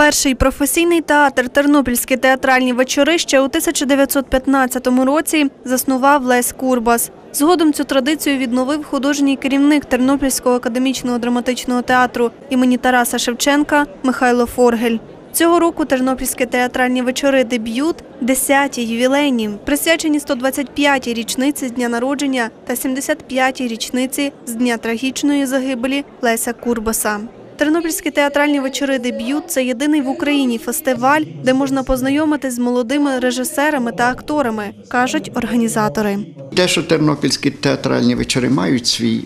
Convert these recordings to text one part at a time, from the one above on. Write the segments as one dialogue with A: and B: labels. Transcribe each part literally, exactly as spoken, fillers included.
A: Перший професійний театр «Тернопільські театральні вечори» ще у тисяча дев'ятсот п'ятнадцятому році заснував Лесь Курбас. Згодом цю традицію відновив художній керівник Тернопільського академічного драматичного театру імені Тараса Шевченка Михайло Форгель. Цього року «Тернопільські театральні вечори» дебют – десяті ювілейні, присвячені сто двадцять п'ятій річниці з дня народження та сімдесят п'ятій річниці з дня трагічної загибелі Леся Курбаса. «Тернопільські театральні вечори дебют» – це єдиний в Україні фестиваль, де можна познайомитись з молодими режисерами та акторами, кажуть організатори.
B: Те, що тернопільські театральні вечори мають свій,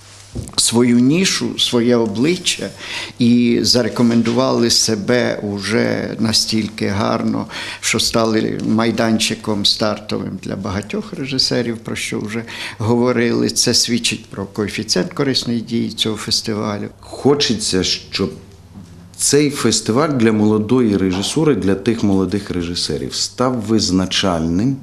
B: свою нішу, своє обличчя і зарекомендували себе вже настільки гарно, що стали майданчиком стартовим для багатьох режисерів, про що вже говорили. Це свідчить про коефіцієнт корисної дії цього фестивалю.
C: Хочеться, щоб цей фестиваль для молодої режисури, для тих молодих режисерів став визначальним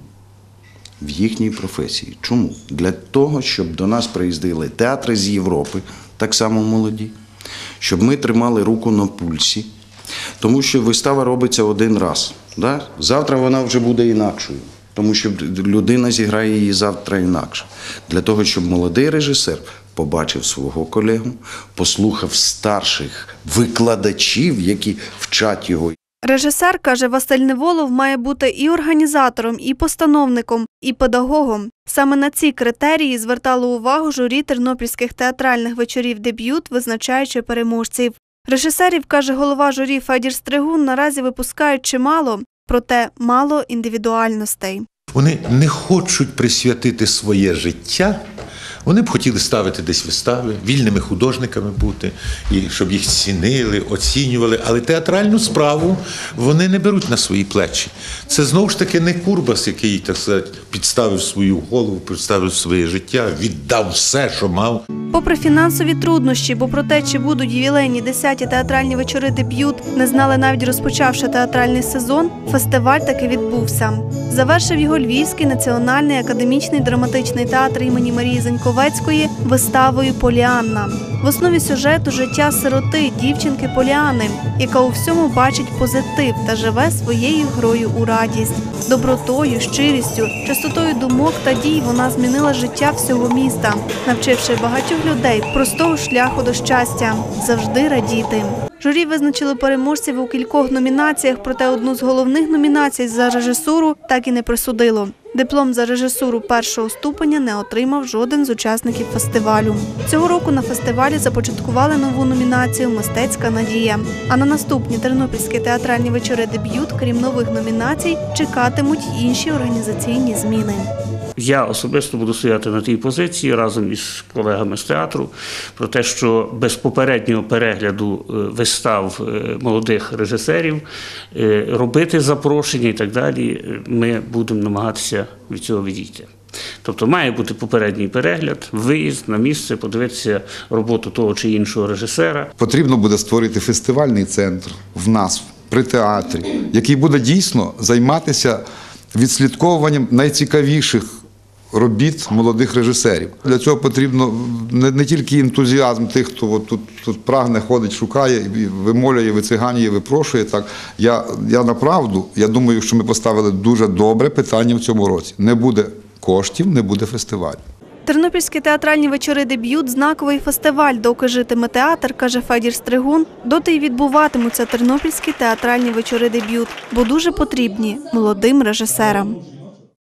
C: в їхній професії. Чому? Для того, щоб до нас приїздили театри з Європи, так само молоді, щоб ми тримали руку на пульсі, тому що вистава робиться один раз. Да? Завтра вона вже буде інакшою, тому що людина зіграє її завтра інакше. Для того, щоб молодий режисер побачив свого колегу, послухав старших викладачів, які вчать його.
A: Режисер, каже Василь Неволов, має бути і організатором, і постановником, і педагогом. Саме на ці критерії звертало увагу журі тернопільських театральних вечорів дебют, визначаючи переможців. Режисерів, каже голова журі Федір Стригун, наразі випускають чимало, проте мало індивідуальностей.
D: Вони не хочуть присвятити своє життя. Вони б хотіли ставити десь вистави, вільними художниками бути, і щоб їх цінили, оцінювали. Але театральну справу вони не беруть на свої плечі. Це знову ж таки не Курбас, який, так сказати, підставив свою голову, підставив своє життя, віддав все, що мав.
A: Попри фінансові труднощі, бо про те, чи будуть ювілейні десяті театральні вечори дебют, не знали навіть розпочавши театральний сезон, фестиваль таки відбувся. Завершив його Львівський національний академічний драматичний театр імені Марії Заньковецької виставою «Поліанна». В основі сюжету життя сироти, дівчинки Поліани, яка у всьому бачить позитив та живе своєю грою у радість. Добротою, щирістю, чистотою думок та дій вона змінила життя всього міста, навчивши багатьох людей простого шляху до щастя – завжди радіти. Журі визначили переможців у кількох номінаціях, проте одну з головних номінацій за режисуру так і не присудило. Диплом за режисуру першого ступеня не отримав жоден з учасників фестивалю. Цього року на фестивалі започаткували нову номінацію «Мистецька надія». А на наступні тернопільські театральні вечори дебют, крім нових номінацій, чекатимуть й інші організаційні зміни.
E: Я особисто буду стояти на тій позиції разом із колегами з театру про те, що без попереднього перегляду вистав молодих режисерів, робити запрошення і так далі, ми будемо намагатися від цього відійти. Тобто має бути попередній перегляд, виїзд на місце, подивитися роботу того чи іншого режисера.
F: Потрібно буде створити фестивальний центр в нас, при театрі, який буде дійсно займатися відслідковуванням найцікавіших робіт молодих режисерів. Для цього потрібно не, не тільки ентузіазм тих, хто от тут, тут прагне, ходить, шукає, вимолює, вициганює, випрошує. Так. Я, я направду, я думаю, що ми поставили дуже добре питання в цьому році. Не буде коштів, не буде фестивалю.
A: Тернопільські театральні вечори дебют – знаковий фестиваль, доки житиме театр, каже Федір Стригун, доти й відбуватимуться тернопільські театральні вечори дебют, бо дуже потрібні молодим режисерам.